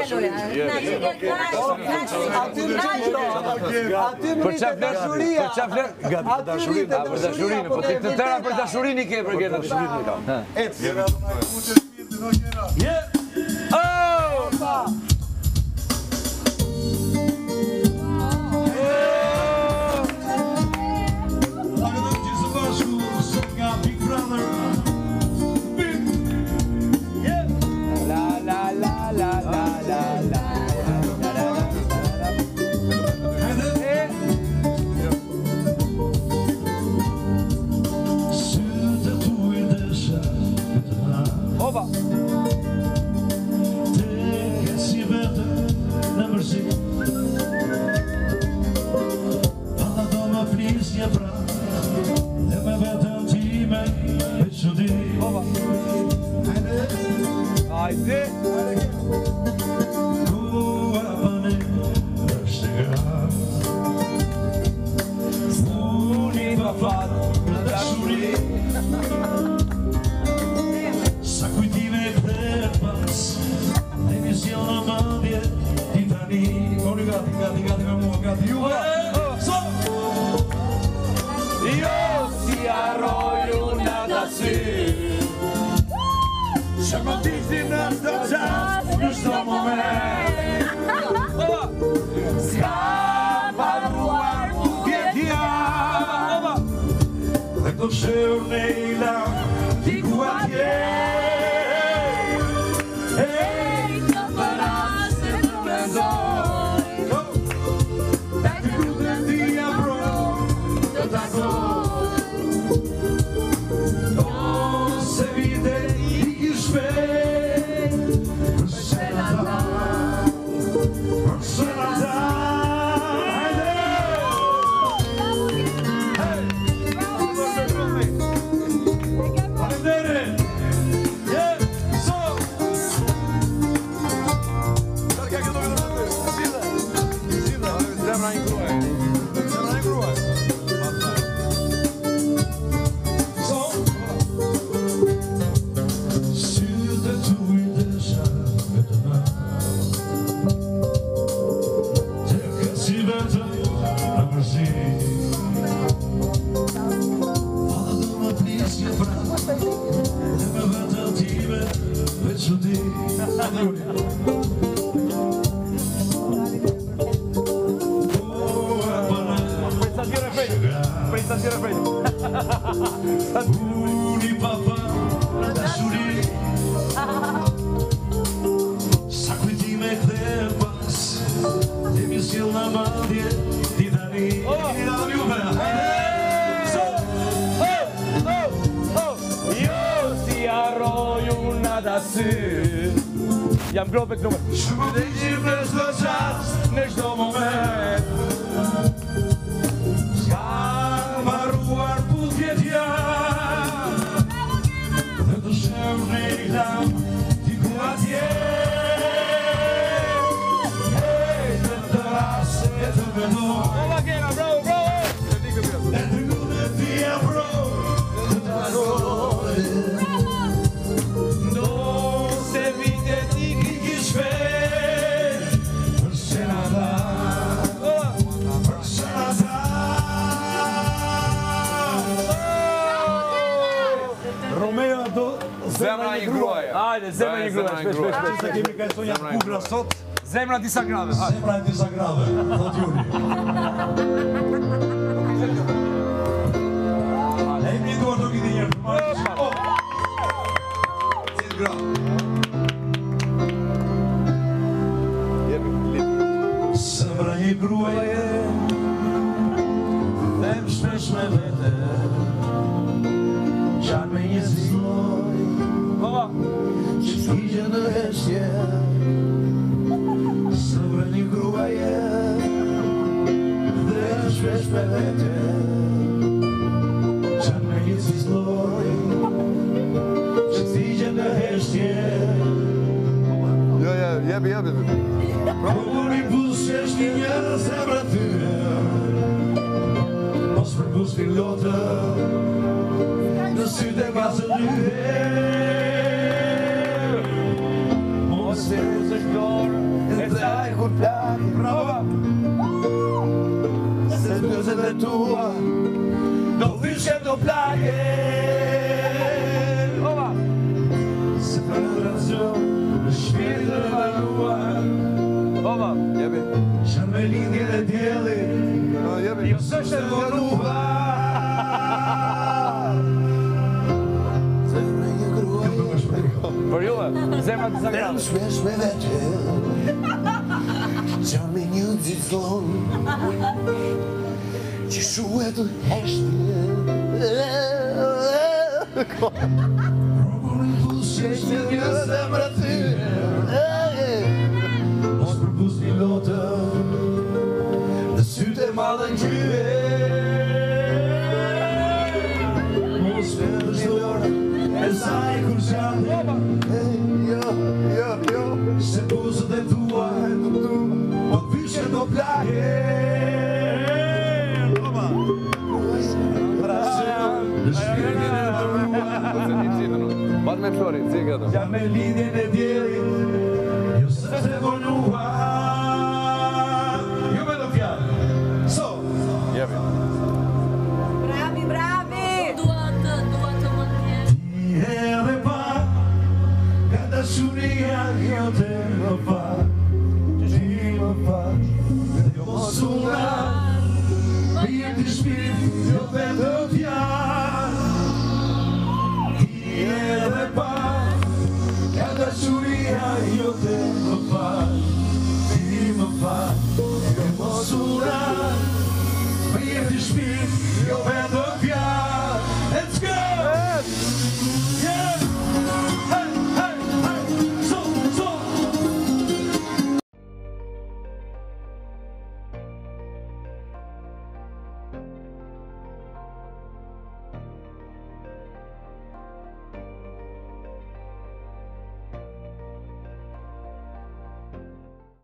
Për qa dashurinë, po të tëra për dashurinë i ke për këtë dashurinë kam. Jam grove këtë numër. Shumë të gjithë në çdo çast, në çdo moment. S'ka mbaruar puthjetja. Dhe të shev në iklam, diku atje. Të të rase të vendoj. Bravo Kena, bravo! E të gude tia bro, të të ragoj. Zemra një gruaja. Hajde, zemra një gruaja. Shpesh. Se kemi kalsonja bukra sot. Zemra disa grave. Zemra disa grave, thot Juri. E mi duar do këtë njërë. Cilë grave. Zemra një gruaja, them shpesh me vete, qanë me një ziloj, që t'igje në heshtje. Zemra një gruaja, them shpesh me vete, qanë me një ziloj, që t'igje në heshtje. Jebi. Kur i pushesh një zemra tyre, mos për pus pilotë, në sytë e pasë lyhe. Mos e rëzë shkore, kur plak. Bravo. Se zbjëzeve tua do vishe do plake. Bravo. Se frustracion në shpirtin e valuar. Bravo. Jepi. Shanë me lindjen e diellit, Jepi. jo s'është e vonuar. Zemra një gruaj Për juve, zemra disa Jam grave. shpesh me vete Qa me një gjithon Që shuet të heshtë Robur në pushe që një zemra ty Mos përpus një lotë Në syte madhe në gjyë Mos për shdojnë E saj kur qanë Se buzët e tua Po të vishe do plake Në shpirtin e valuar Bat me Flori, si e këto. Jam me lidhjen e djelit Jo se vonuar Jo me do fjallë So Jepi. Bravi, bravi! Dua të më tjetë. Ti edhe pa Ka dashuria jote më pa Ti më pa Dhe jo mos una Mirë të shpirt Jo vetëm fjalë Ti edhe pa Ka dashuria jote më pa Ti më pa Jo mos una Mirë të shpirt Jo vetëm fjalë Let's go! Yeah! Hey, hey, hey! So, so!